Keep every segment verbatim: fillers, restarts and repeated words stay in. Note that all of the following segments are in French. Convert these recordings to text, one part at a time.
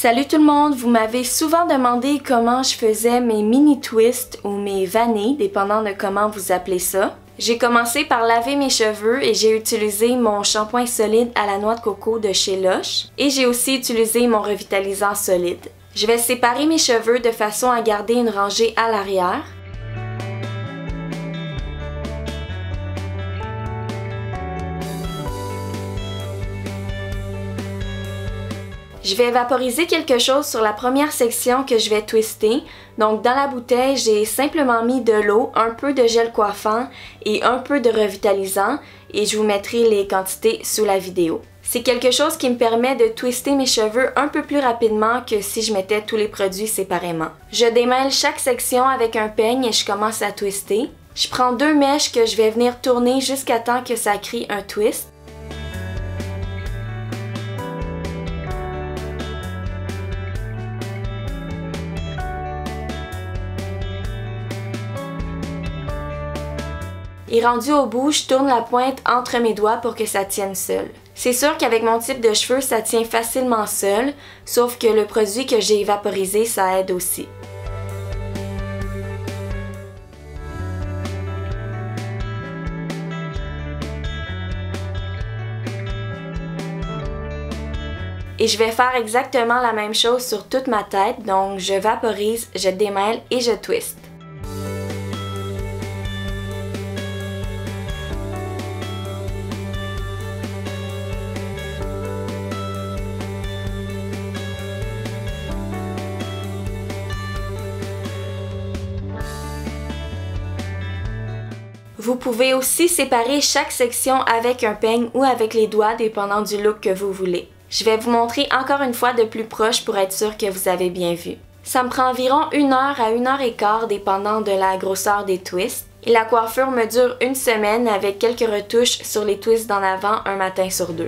Salut tout le monde! Vous m'avez souvent demandé comment je faisais mes mini twists ou mes vanilles, dépendant de comment vous appelez ça. J'ai commencé par laver mes cheveux et j'ai utilisé mon shampoing solide à la noix de coco de chez Lush et j'ai aussi utilisé mon revitalisant solide. Je vais séparer mes cheveux de façon à garder une rangée à l'arrière. Je vais vaporiser quelque chose sur la première section que je vais twister. Donc dans la bouteille, j'ai simplement mis de l'eau, un peu de gel coiffant et un peu de revitalisant et je vous mettrai les quantités sous la vidéo. C'est quelque chose qui me permet de twister mes cheveux un peu plus rapidement que si je mettais tous les produits séparément. Je démêle chaque section avec un peigne et je commence à twister. Je prends deux mèches que je vais venir tourner jusqu'à temps que ça crée un twist. Et rendu au bout, je tourne la pointe entre mes doigts pour que ça tienne seul. C'est sûr qu'avec mon type de cheveux, ça tient facilement seul, sauf que le produit que j'ai vaporisé, ça aide aussi. Et je vais faire exactement la même chose sur toute ma tête, donc je vaporise, je démêle et je twiste. Vous pouvez aussi séparer chaque section avec un peigne ou avec les doigts, dépendant du look que vous voulez. Je vais vous montrer encore une fois de plus proche pour être sûr que vous avez bien vu. Ça me prend environ une heure à une heure et quart, dépendant de la grosseur des twists. Et la coiffure me dure une semaine avec quelques retouches sur les twists d'en avant un matin sur deux.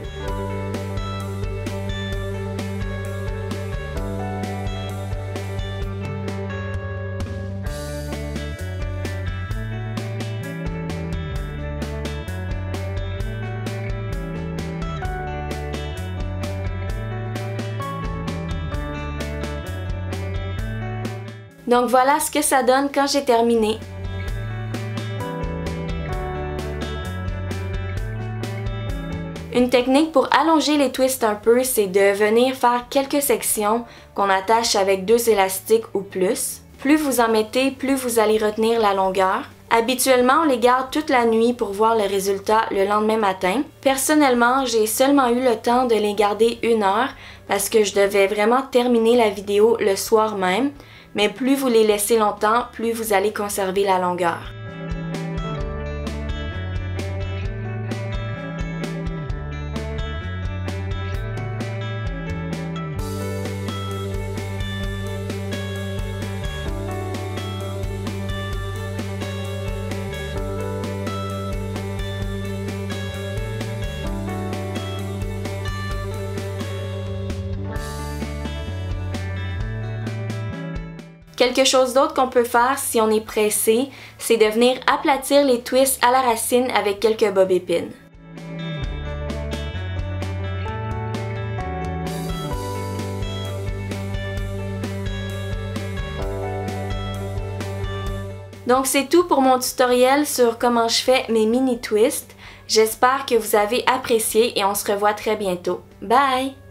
Donc voilà ce que ça donne quand j'ai terminé. Une technique pour allonger les twists un peu, c'est de venir faire quelques sections qu'on attache avec deux élastiques ou plus. Plus vous en mettez, plus vous allez retenir la longueur. Habituellement, on les garde toute la nuit pour voir le résultat le lendemain matin. Personnellement, j'ai seulement eu le temps de les garder une heure parce que je devais vraiment terminer la vidéo le soir même. Mais plus vous les laissez longtemps, plus vous allez conserver la longueur. Quelque chose d'autre qu'on peut faire si on est pressé, c'est de venir aplatir les twists à la racine avec quelques bobépines. Donc c'est tout pour mon tutoriel sur comment je fais mes mini twists. J'espère que vous avez apprécié et on se revoit très bientôt. Bye!